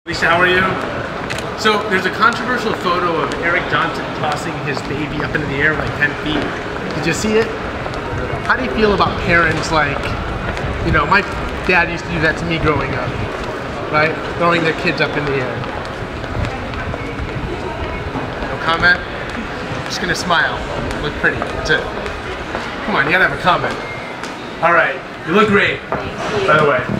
Alicia, how are you? So there's a controversial photo of Eric Johnson tossing his baby up into the air like 10 feet. Did you see it? How do you feel about parents like, you know, my dad used to do that to me growing up, right? Throwing their kids up in the air. No comment? I'm just gonna smile. Look pretty. That's it. Come on, you gotta have a comment. All right, you look great, by the way.